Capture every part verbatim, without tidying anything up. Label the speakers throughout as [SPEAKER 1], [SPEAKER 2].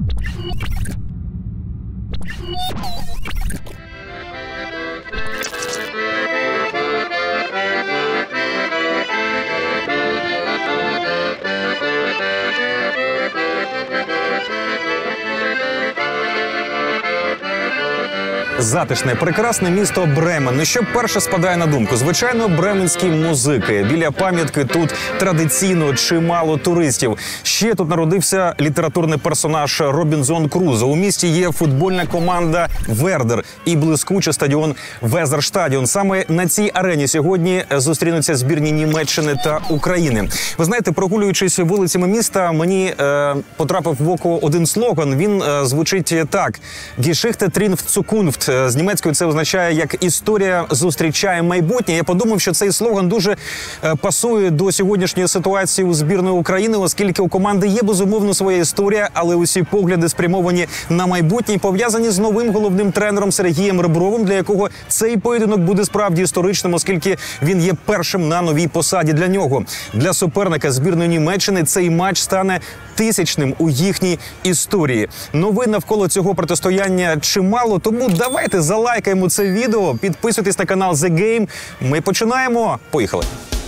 [SPEAKER 1] Затишне, прекрасне місто Бремен. Ну, що перше спадає на думку? Звичайно, бременські музики. Біля пам'ятки тут традиційно чимало туристів. Ще тут народився літературний персонаж Робінзон Крузо. У місті є футбольна команда «Вердер» і блискучий стадіон «Везерштадіон». Саме на цій арені сьогодні зустрінуться збірні Німеччини та України. Ви знаєте, прогулюючись вулицями міста, мені е, потрапив в око один слоган. Він е, звучить так: «Geschichte trifft Zukunft». З німецькою це означає, як історія зустрічає майбутнє. Я подумав, що цей слоган дуже пасує до сьогоднішньої ситуації у збірної України, оскільки у команди є, безумовно, своя історія, але усі погляди спрямовані на майбутнє, пов'язані з новим головним тренером Сергієм Ребровим, для якого цей поєдинок буде справді історичним, оскільки він є першим на новій посаді для нього. Для суперника збірної Німеччини цей матч стане тисячним у їхній історії. Новин навколо цього протистояння чимало, тому давайте залайкаємо це відео, підписуйтесь на канал The Game. Ми починаємо. Поїхали!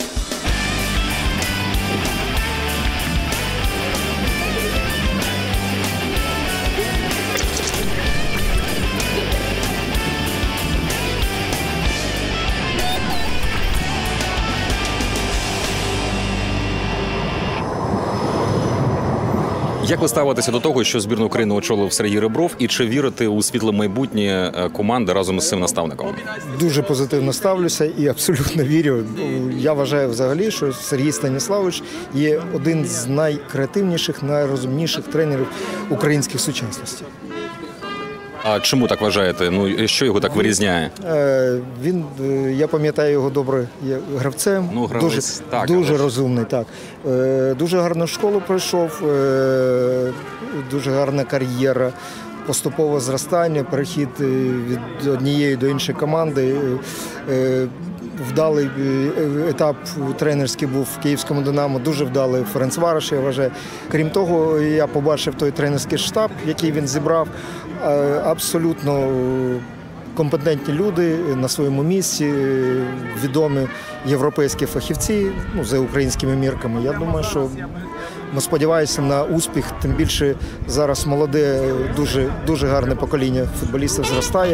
[SPEAKER 1] Як ви ставитеся до того, що збірну України очолив Сергій Ребров, і чи вірите у світле майбутнє команди разом із цим наставником?
[SPEAKER 2] Дуже позитивно ставлюся і абсолютно вірю. Я вважаю взагалі, що Сергій Станіславович є один з найкреативніших, найрозумніших тренерів українських сучасності.
[SPEAKER 1] А чому так вважаєте? Ну, що його так вирізняє?
[SPEAKER 2] Е, він, я пам'ятаю його добре гравцем,
[SPEAKER 1] ну, гравець,
[SPEAKER 2] дуже,
[SPEAKER 1] так,
[SPEAKER 2] дуже
[SPEAKER 1] але...
[SPEAKER 2] розумний. Так. Е, дуже гарну школу пройшов, е, дуже гарна кар'єра, поступове зростання, перехід від однієї до іншої команди. Е, Вдалий етап тренерський був в Київському «Динамо», дуже вдалий Ференцварош, я вважаю. Крім того, я побачив той тренерський штаб, який він зібрав. Абсолютно компетентні люди на своєму місці, відомі європейські фахівці, ну, за українськими мірками. Я думаю, що ми сподіваємося на успіх, тим більше зараз молоде, дуже, дуже гарне покоління футболістів зростає.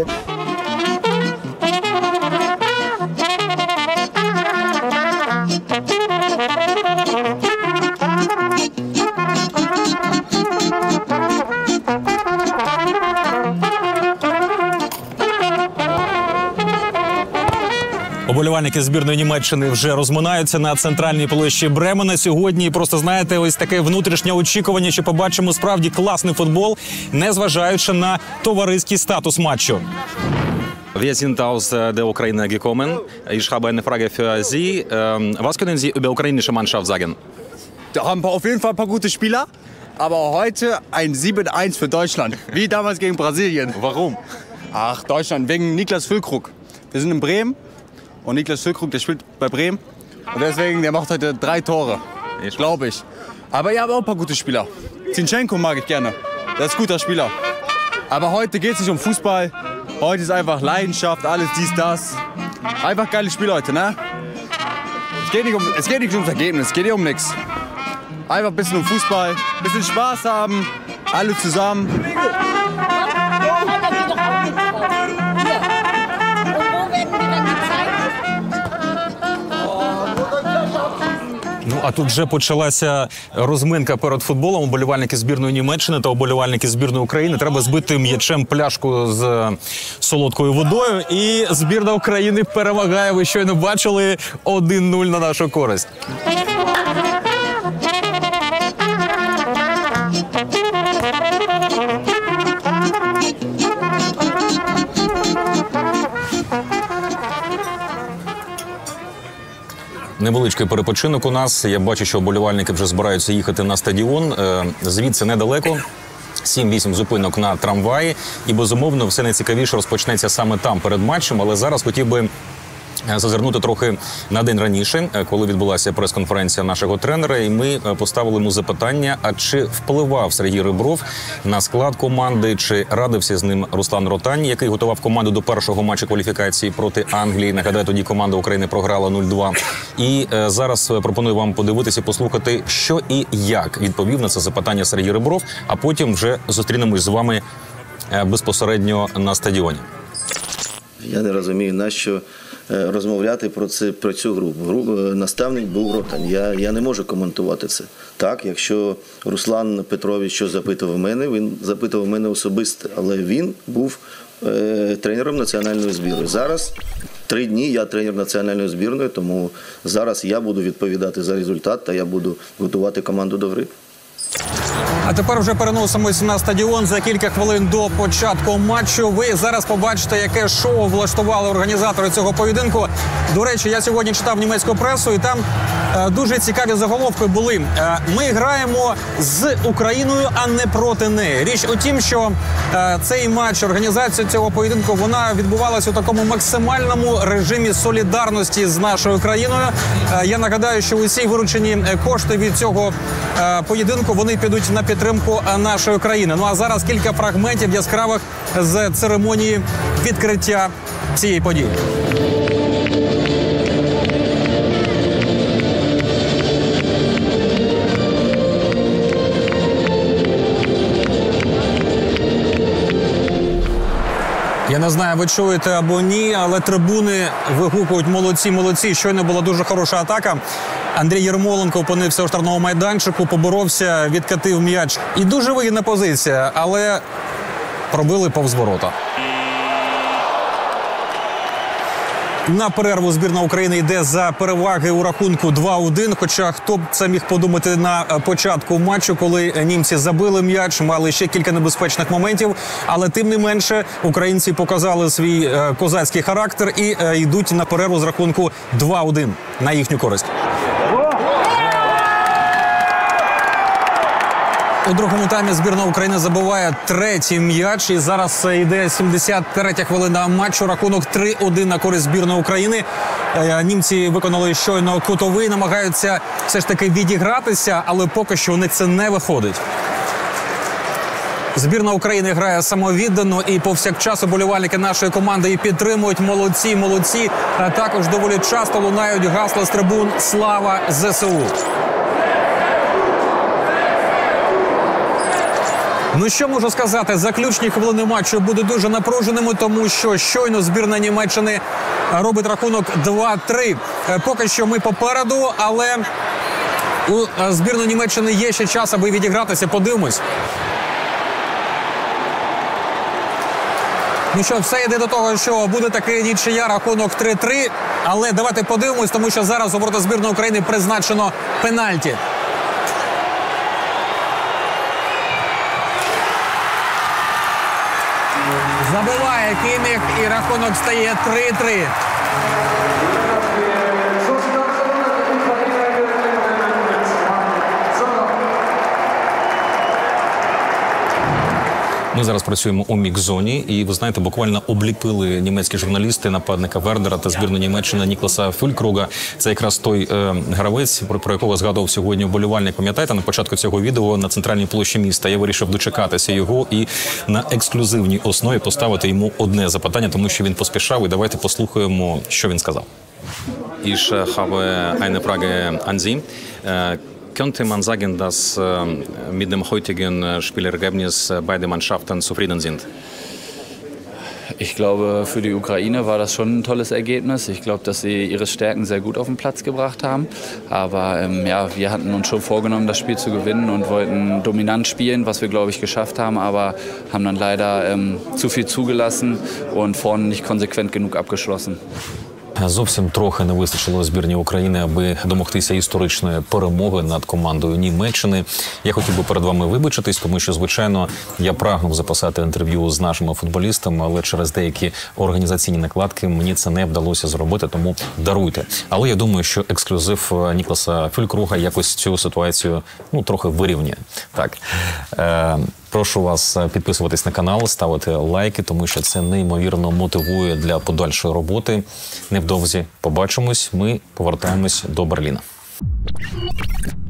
[SPEAKER 1] Вболівальники збірної Німеччини вже розминаються на центральній площі Бремена сьогодні. Просто, знаєте, ось таке внутрішнє очікування, що побачимо справді класний футбол, незважаючи на товариський статус матчу. Wir sind aus der Ukraine gekommen. Ich habe eine Frage für Sie. Was können Sie über die ukrainische Mannschaft sagen?
[SPEAKER 3] Da haben wir auf jeden Fall ein paar gute Spieler, aber heute ein sieben eins für Deutschland, wie damals gegen Brasilien.
[SPEAKER 1] Warum?
[SPEAKER 3] Ach, Deutschland, wegen Niklas Füllkrug. Wir sind in Bremen. Und Niklas Füllkrug, der spielt bei Bremen. Und deswegen, der macht heute drei Tore, glaube ich. Aber ihr habt auch ein paar gute Spieler. Zinchenko mag ich gerne. Der ist ein guter Spieler. Aber heute geht es nicht um Fußball. Heute ist einfach Leidenschaft, alles dies, das. Einfach geile Spiele heute, ne? Es geht nicht um, es geht nicht ums Ergebnis, es geht hier um nichts. Einfach ein bisschen um Fußball, ein bisschen Spaß haben, alle zusammen.
[SPEAKER 1] Ну, а тут вже почалася розминка перед футболом. Уболівальники збірної Німеччини та уболівальники збірної України. Треба збити м'ячем пляшку з солодкою водою. І збірна України перемагає. Ви щойно бачили один нуль на нашу користь. Невеличкий перепочинок у нас. Я бачу, що вболівальники вже збираються їхати на стадіон. Звідси недалеко. сім-вісім зупинок на трамваї. І, безумовно, все найцікавіше розпочнеться саме там перед матчем. Але зараз хотів би зазирнути трохи на день раніше, коли відбулася прес-конференція нашого тренера, і ми поставили йому запитання, а чи впливав Сергій Ребров на склад команди, чи радився з ним Руслан Ротань, який готував команду до першого матчу кваліфікації проти Англії. Нагадаю, тоді команда України програла нуль-два. І е, зараз пропоную вам подивитися і послухати, що і як відповів на це запитання Сергій Ребров, а потім вже зустрінемось з вами е, безпосередньо на стадіоні.
[SPEAKER 4] Я не розумію, нащо розмовляти про це, про цю групу. Гру, наставник був Ротань. Я, я не можу коментувати це. Так, якщо Руслан Петрович що запитував мене, він запитував мене особисто, але він був е, тренером національної збірної. Зараз три дні я тренер національної збірної, тому зараз я буду відповідати за результат та я буду готувати команду до гри.
[SPEAKER 1] А тепер вже переносимось на стадіон за кілька хвилин до початку матчу. Ви зараз побачите, яке шоу влаштували організатори цього поєдинку. До речі, я сьогодні читав німецьку пресу, і там е, дуже цікаві заголовки були. Е, ми граємо з Україною, а не проти неї. Річ у тім, що е, цей матч, організація цього поєдинку, вона відбувалася у такому максимальному режимі солідарності з нашою країною. Е, я нагадаю, що усі виручені кошти від цього е, поєдинку, вони підуть на підтримку нашої країни. Ну а зараз кілька фрагментів яскравих з церемонії відкриття цієї події. Я не знаю, ви чуєте або ні, але трибуни вигукують «молодці, молодці». Щойно була дуже хороша атака. Андрій Єрмоленко опинився у штрафному майданчику, поборовся, відкатив м'яч. І дуже вигідна позиція, але пробили повз ворота. На перерву збірна України йде за переваги у рахунку два-один. Хоча хто б це міг подумати на початку матчу, коли німці забили м'яч, мали ще кілька небезпечних моментів. Але тим не менше українці показали свій е, козацький характер і е, йдуть на перерву з рахунку два-один на їхню користь. У другому таймі збірна України забиває третій м'яч. І зараз йде сімдесят третя хвилина матчу. Рахунок три-один на користь збірної України. Німці виконали щойно кутовий, намагаються все ж таки відігратися, але поки що у них це не виходить. Збірна України грає самовіддано і повсякчас уболівальники нашої команди і підтримують «молодці, молодці». А також доволі часто лунають гасла з трибун «Слава ЗСУ». Ну що можу сказати, заключні хвилини матчу будуть дуже напруженими, тому що щойно збірна Німеччини робить рахунок два-три. Поки що ми попереду, але у збірної Німеччини є ще час, аби відігратися. Подивимось. Ну що, все йде до того, що буде такий нічия, рахунок три-три. Але давайте подивимось, тому що зараз у ворота збірної України призначено пенальті. Забиває Кіміх і рахунок стає три-три. Ми зараз працюємо у мікс-зоні, і, ви знаєте, буквально обліпили німецькі журналісти нападника Вердера та збірну Німеччини Нікласа Фюлькруга. Це якраз той е, гравець, про, про якого згадував сьогодні вболівальник. Пам'ятаєте, на початку цього відео на центральній площі міста. Я вирішив дочекатися його і на ексклюзивній основі поставити йому одне запитання, тому що він поспішав. І давайте послухаємо, що він сказав. Ich habe eine Frage an Sie. Könnte man sagen, dass mit dem heutigen Spielergebnis beide Mannschaften zufrieden sind?
[SPEAKER 5] Ich glaube, für die Ukraine war das schon ein tolles Ergebnis. Ich glaube, dass sie ihre Stärken sehr gut auf den Platz gebracht haben. Aber ähm, ja, wir hatten uns schon vorgenommen, das Spiel zu gewinnen und wollten dominant spielen, was wir, glaube ich, geschafft haben. Aber haben dann leider ähm, zu viel zugelassen und vorne nicht konsequent genug abgeschlossen.
[SPEAKER 1] Зовсім трохи не вистачило збірні України, аби домогтися історичної перемоги над командою Німеччини. Я хотів би перед вами вибачитись, тому що, звичайно, я прагнув записати інтерв'ю з нашими футболістами, але через деякі організаційні накладки мені це не вдалося зробити, тому даруйте. Але я думаю, що ексклюзив Нікласа Фюлькруга якось цю ситуацію, ну, трохи вирівнює. Так. Е Прошу вас підписуватись на канал, ставити лайки, тому що це неймовірно мотивує для подальшої роботи. Невдовзі побачимось, ми повертаємось до Берліна.